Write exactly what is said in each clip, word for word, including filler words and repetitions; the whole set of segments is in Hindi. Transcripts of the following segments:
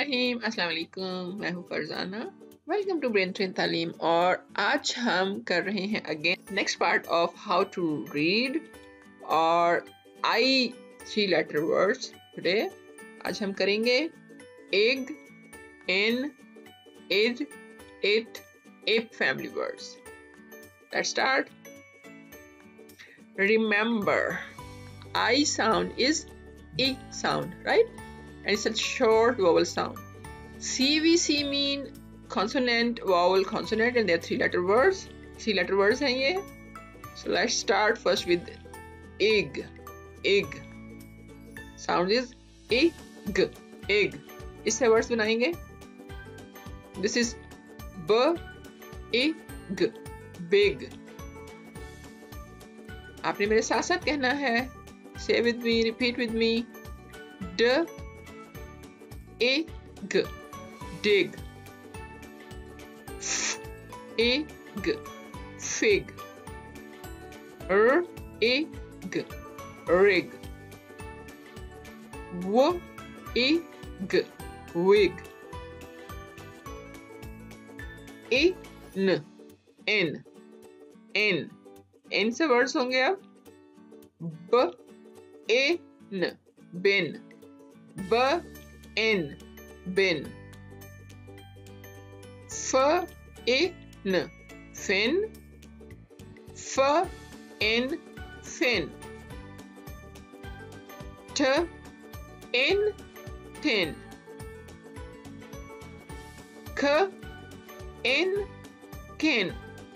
रहीम अस्सलाम वालेकुम, मैं हूँ Farzana. Welcome to brain train Taleem. और आज हम कर रहे हैं again next part of how to read और I three letter words today. आज हम करेंगे egg, in, id, it, ip family words. Let's start. Remember, I sound is E sound, right? And it's a short vowel sound. C V C mean consonant, vowel, consonant, and there are three letter words. Three letter words हैं ये. So let's start first with egg. Egg. Sound is egg. Egg. इससे words बनाएंगे. This is b, egg, big. आपने मेरे साथ साथ कहना है. Say with me, repeat with me. D, egg, dig. F, egg, fig. R, egg, rig. W, egg, wig. In, in, in. इन से वर्ड्स होंगे अब ब ए न बिन, ब इन बिन, फ ए न फिन, फ इन फिन, ठ इन थिन, ख इन किन,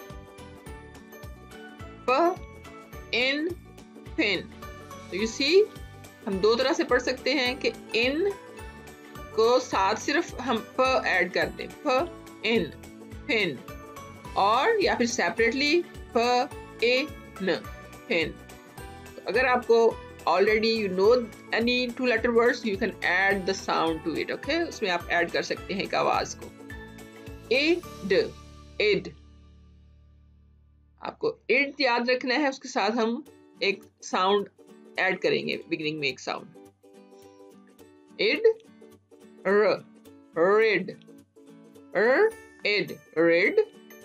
इन फिन। तो यू सी हम दो तरह से पढ़ सकते हैं कि इन को साथ सिर्फ हम प ऐड कर दें, प इन फिन, और या फिर सेपरेटली प ए न फिन। तो अगर आपको already you know any two letter words, you can add the sound to it. Okay, उसमें आप ऐड कर सकते हैं एक आवाज को। एड, एड, आपको इड याद रखना है, उसके साथ हम एक साउंड ऐड करेंगे बिगिनिंग में, एक sound. Id, r, rid, r, id, rid,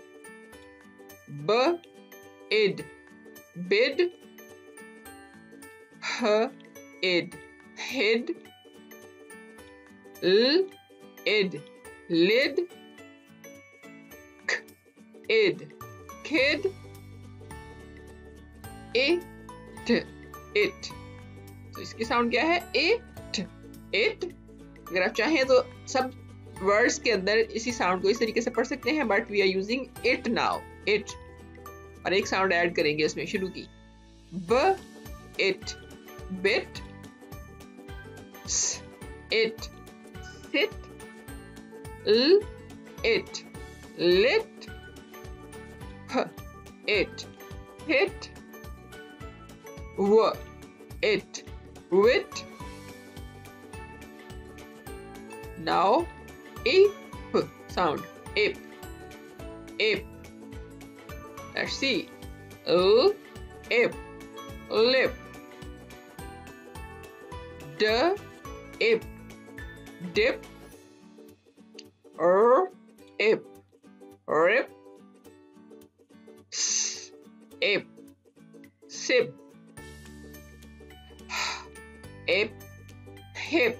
b, id, bid, h, id, hid, l, id, lid, k, id, kid, it, it। तो इसकी साउंड क्या है? it, it। अगर आप चाहें तो सब वर्ड्स के अंदर इसी साउंड को इस तरीके से पढ़ सकते हैं, but we are using it now, it। और एक साउंड ऐड करेंगे उसमें शुरू की, ब, it, bit, s, it, sit, l, it, lit, h, it, hit, w, it, wit. Now ip sound, ip, ip. Let's see. L, ip, lip. D, ip, dip. R, ip, rip. S, ip, sip. Ip, hip.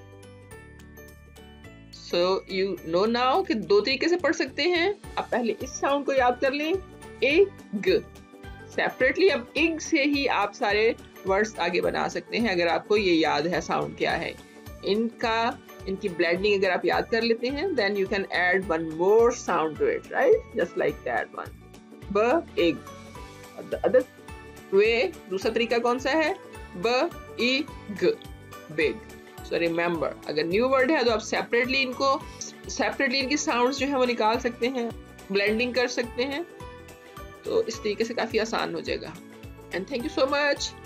So you know now कि दो तरीके से पढ़ सकते हैं। अब पहले इस साउंड को याद कर लें, एग। सेपरेटली अब इग से ही आप सारे वर्ड्स आगे बना सकते हैं अगर आपको ये याद है साउंड क्या है। इनका इनकी ब्लेंडिंग अगर आप याद कर लेते हैं, then you can add one more sound to it, right? Just like that one. B, egg. The other way, दूसरा तरीका कौन सा है? B, e, g, big. So remember, अगर न्यू वर्ड है तो आप सेपरेटली इनको सेपरेटली इनकी साउंड्स जो है वो निकाल सकते हैं, ब्लेंडिंग कर सकते हैं। तो इस तरीके से काफी आसान हो जाएगा। And thank you so much.